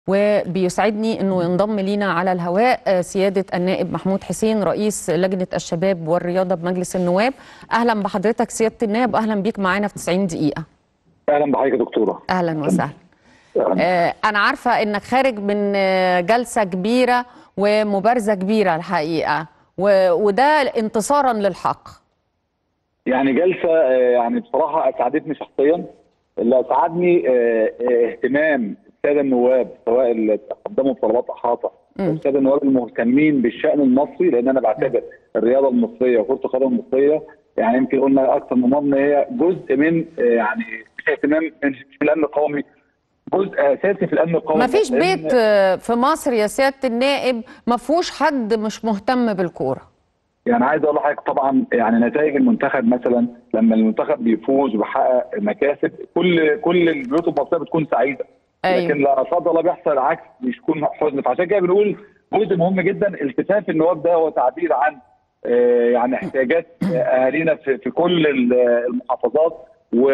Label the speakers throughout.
Speaker 1: وبيسعدني أنه ينضم لينا على الهواء سيادة النائب محمود حسين رئيس لجنة الشباب والرياضة بمجلس النواب. أهلا بحضرتك سيادة النائب، أهلا بيك معانا في 90 دقيقة.
Speaker 2: أهلا بحضرتك يا دكتورة.
Speaker 1: أهلا وسهلا. أنا عارفة أنك خارج من جلسة كبيرة ومبارزة كبيرة الحقيقة، وده انتصارا للحق.
Speaker 2: يعني جلسة يعني بصراحة أسعدتني شخصيا. اللي أسعدني اهتمام السادة النواب، سواء اللي تقدموا بطلبات إحاطة والسادة النواب المهتمين بالشأن المصري، لأن أنا بعتبر الرياضة المصرية وكرة القدم المصرية يعني يمكن قلنا أكثر من مرة إن هي جزء من يعني مش اهتمام من الأمن القومي، جزء اساسي في الامن القومي.
Speaker 1: ما فيش بيت في مصر يا سياده النائب ما فيهوش حد مش مهتم بالكوره.
Speaker 2: يعني عايز اقول لحضرتك طبعا يعني نتائج المنتخب مثلا لما المنتخب بيفوز وبيحقق مكاسب كل البيوت المصريه بتكون سعيده. أيوة. لكن لا قدر الله بيحصل العكس بيكون حزن، فعشان كده بنقول جزء مهم جدا التفاف النواب ده هو تعبير عن يعني احتياجات اهالينا في كل المحافظات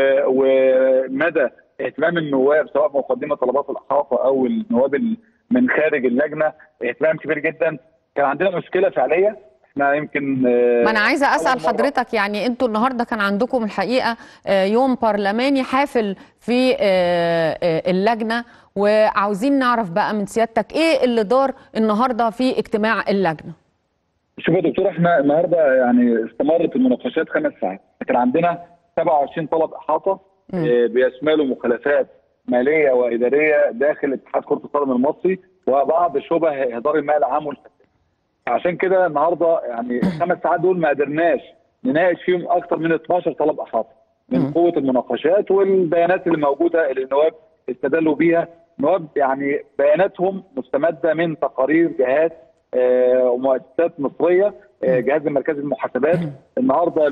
Speaker 2: ومدى اهتمام النواب سواء مقدمه طلبات الاحاطه او النواب من خارج اللجنه اهتمام كبير جدا. كان عندنا مشكله فعليه احنا يمكن
Speaker 1: ما انا عايزه اسال حضرتك، يعني انتوا النهارده كان عندكم الحقيقه يوم برلماني حافل في اللجنه، وعاوزين نعرف بقى من سيادتك ايه اللي دار النهارده في اجتماع اللجنه.
Speaker 2: شوف يا دكتور، احنا النهارده يعني استمرت المناقشات 5 ساعات، كان عندنا 27 طلب احاطه بيشملوا مخالفات ماليه واداريه داخل اتحاد كره القدم المصري وبعض شبه اهدار المال العام والفساد. عشان كده النهارده يعني ال5 ساعات دول ما قدرناش نناقش فيهم اكثر من 12 طلب احاطه من قوه المناقشات والبيانات اللي موجوده اللي النواب استدلوا بيها. النواب يعني بياناتهم مستمده من تقارير جهات ومؤسسات مصريه، جهاز المركزي للمحاسبات. النهارده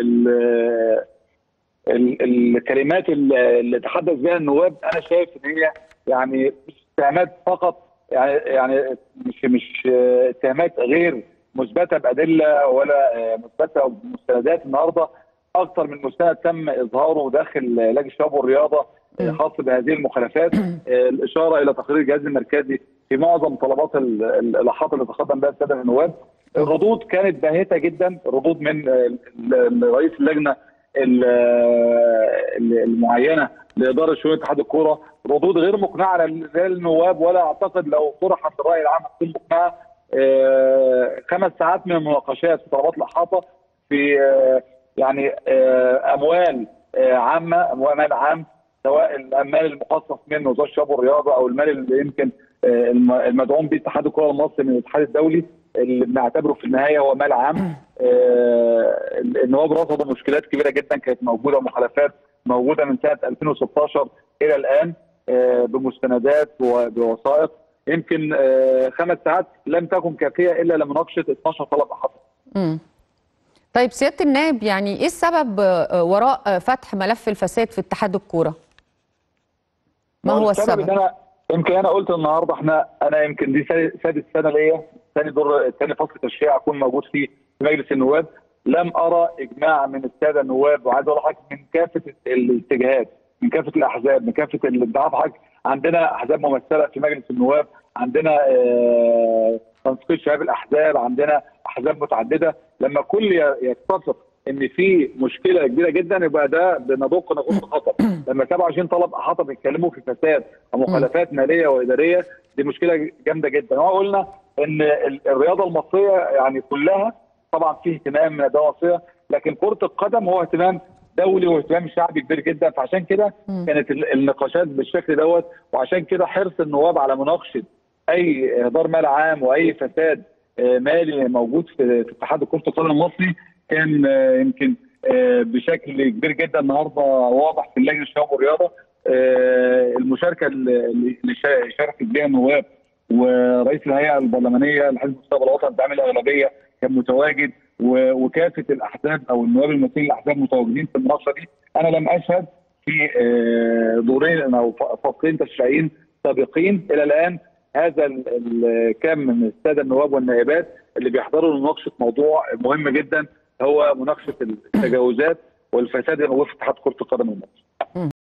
Speaker 2: الكلمات اللي تحدث بها النواب انا شايف ان هي يعني مش اتهامات فقط، يعني مش اتهامات غير مثبته بادله ولا مثبته بمستندات. النهارده اكثر من مستند تم اظهاره داخل لجنه الشباب والرياضه خاص بهذه المخالفات. الاشاره الى تقرير الجهاز المركزي في معظم طلبات الاحاطه اللي تقدم بها الساده النواب. الردود كانت باهته جدا، الردود من رئيس اللجنه المعينه لاداره شؤون اتحاد الكوره ردود غير مقنعه للنواب، ولا اعتقد لو طرحت الراي العام هتكون مقنعه. 5 ساعات من المناقشات في طلبات الاحاطه في يعني اموال عامه، اموال مال عام، سواء المال المخصص من وزاره الشباب والرياضه او المال اللي يمكن المدعوم به اتحاد الكره المصري من الاتحاد الدولي اللي بنعتبره في النهايه هو مال عام. النواب رصدوا مشكلات كبيره جدا كانت موجوده ومخالفات موجوده من سنه 2016 الى الان بمستندات وبوثائق. يمكن 5 ساعات لم تكن كافيه الا لمناقشه 12 طلب احاطه.
Speaker 1: طيب سياده النائب، يعني ايه السبب وراء فتح ملف الفساد في اتحاد الكوره؟ ما هو السبب؟
Speaker 2: ان انا قلت النهارده انا يمكن دي سادس سنه ليا، ثاني فصل تشريع اكون موجود فيه في مجلس النواب. لم ارى اجماع من الساده النواب، وعايز اقول لحضرتك من كافه الاتجاهات، من كافه الاحزاب، من كافه الادعاءات. عندنا احزاب ممثله في مجلس النواب، عندنا تنسيق شباب الاحزاب، عندنا احزاب متعدده. لما كل يتفق ان في مشكله كبيره جدا يبقى ده بندق نقود خطر. لما 27 طلب احاطه بيتكلموا في فساد ومخالفات ماليه واداريه دي مشكله جامده جدا. قلنا ان الرياضه المصريه يعني كلها طبعا فيه اهتمام من الدوله المصريه، لكن كره القدم هو اهتمام دولي واهتمام شعبي كبير جدا. فعشان كده كانت النقاشات بالشكل دوت، وعشان كده حرص النواب على مناقشه اي اهدار مال عام واي فساد مالي موجود في اتحاد كره القدم المصري كان يمكن بشكل كبير جدا. النهارده واضح في لجنه الشباب والرياضه المشاركه اللي شاركت بها النواب، ورئيس الهيئه البرلمانيه لحزب المستقبل الوطني الداعم الاغلبيه كان متواجد، وكافه الاحزاب او النواب الممثلين الاحزاب متواجدين في المناقشه دي. انا لم اشهد في دورين او فصلين تشريعيين سابقين الى الان هذا الكم من الساده النواب والنائبات اللي بيحضروا لمناقشه موضوع مهم جدا هو مناقشه التجاوزات والفساد الموجود في اتحاد كره القدم المصري.